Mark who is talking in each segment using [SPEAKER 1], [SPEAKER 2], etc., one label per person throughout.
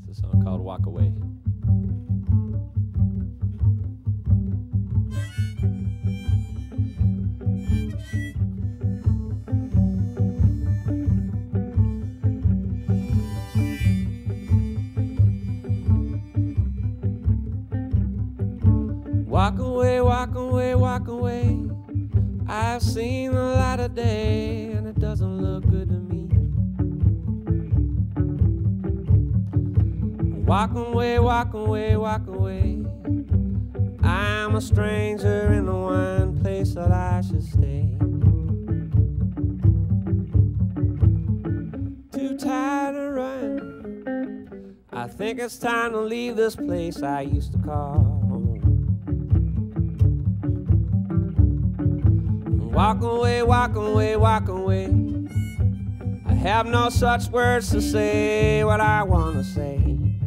[SPEAKER 1] It's a song called Walk Away. Walk away, walk away, walk away. I've seen the light of day and it doesn't look good to me. Walk away, walk away, walk away. I'm a stranger in the one place that I should stay. Too tired to run. I think it's time to leave this place I used to call home. Walk away, walk away, walk away. I have no such words to say what I want to say.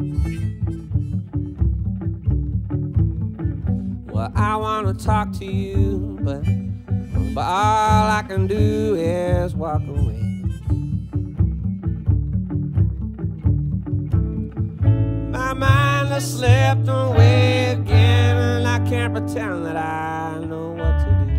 [SPEAKER 1] Well, I want to talk to you, but all I can do is walk away. My mind has slipped away again, and I can't pretend that I know what to do.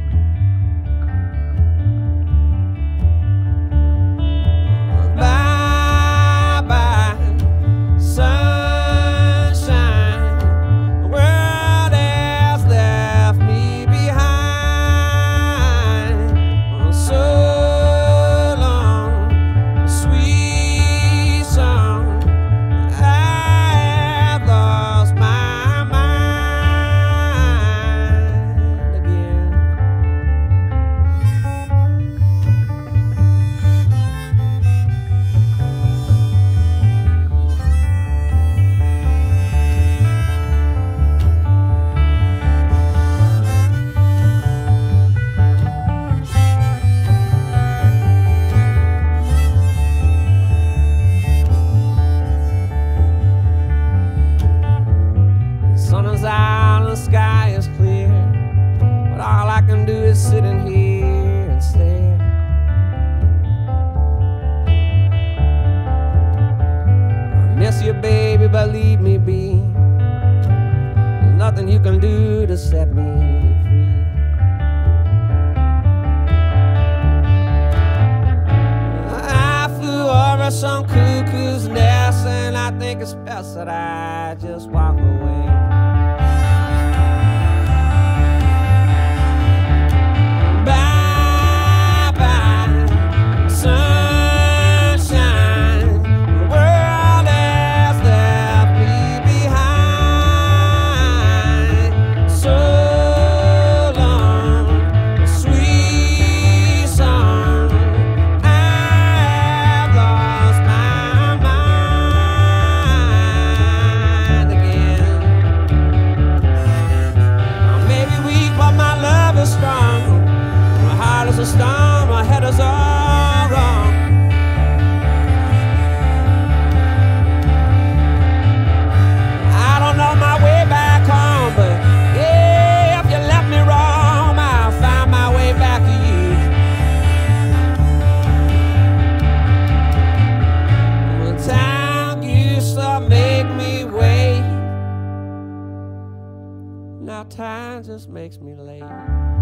[SPEAKER 1] Sky is clear, but all I can do is sit in here and stare. I miss you, baby, but leave me be. There's nothing you can do to set me free. I flew over some cuckoo's nest, and I think it's best that I just walk away. A storm, my head is all wrong. I don't know my way back home, but yeah, if you left me wrong, I'll find my way back to you. Well, time used to make me wait. Now time just makes me late.